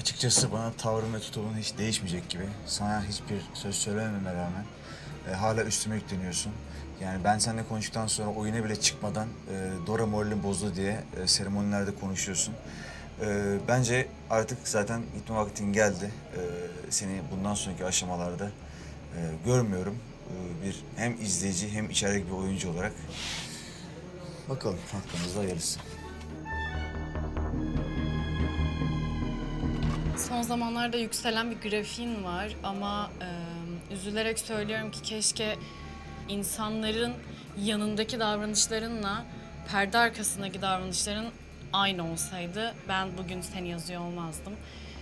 Açıkçası bana tavrın ve tutumun hiç değişmeyecek gibi. Sana hiçbir söz söylememe rağmen hala üstüme yükleniyorsun. Yani ben seninle konuştuktan sonra oyuna bile çıkmadan Dora moralin bozdu diye seremonilerde konuşuyorsun. Bence artık zaten gitme vaktin geldi. Seni bundan sonraki aşamalarda görmüyorum. Bir hem izleyici hem içerideki bir oyuncu olarak. Bakalım hakkımızda hayırlısı. Son zamanlarda yükselen bir grafiğin var ama üzülerek söylüyorum ki keşke insanların yanındaki davranışlarınla perde arkasındaki davranışların aynı olsaydı. Ben bugün seni yazıyor olmazdım.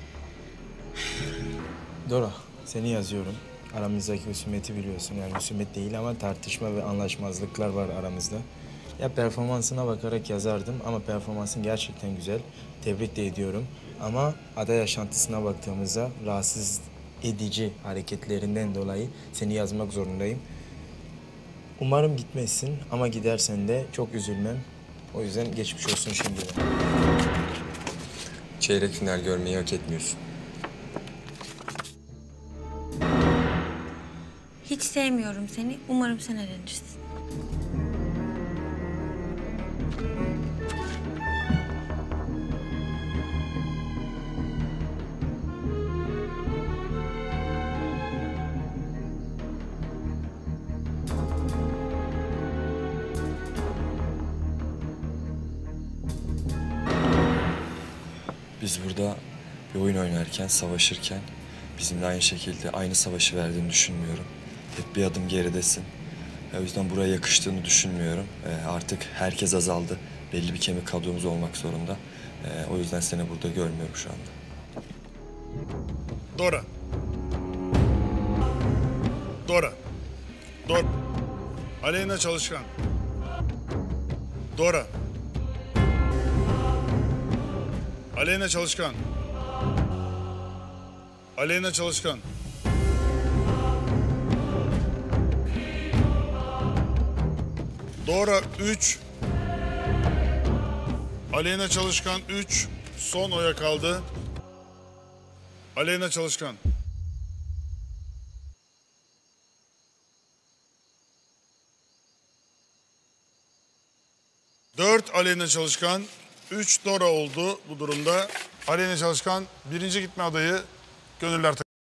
Dora, seni yazıyorum. Aramızdaki husumeti biliyorsun. Yani husumet değil ama tartışma ve anlaşmazlıklar var aramızda. Ya performansına bakarak yazardım ama performansın gerçekten güzel. Tebrik de ediyorum. Ama aday yaşantısına baktığımızda rahatsız edici hareketlerinden dolayı seni yazmak zorundayım. Umarım gitmezsin ama gidersen de çok üzülmem. O yüzden geçmiş olsun şimdiden. Çeyrek final görmeyi hak etmiyorsun. Hiç sevmiyorum seni. Umarım sen eğlenirsin. Biz burada bir oyun oynarken, savaşırken bizim de aynı şekilde aynı savaşı verdiğini düşünmüyorum. Hep bir adım geridesin. O yüzden buraya yakıştığını düşünmüyorum. Artık herkes azaldı. Belli bir kemik kadromuz olmak zorunda. O yüzden seni burada görmüyorum şu anda. Dora. Dora. Dora. Aleyna Çalışkan. Dora. Aleyna Çalışkan. Aleyna Çalışkan. Dora 3. Aleyna Çalışkan 3. Son oya kaldı. Aleyna Çalışkan. 4 Aleyna Çalışkan, 3 Dora oldu bu durumda. Aleyna Çalışkan birinci gitme adayı Gönüller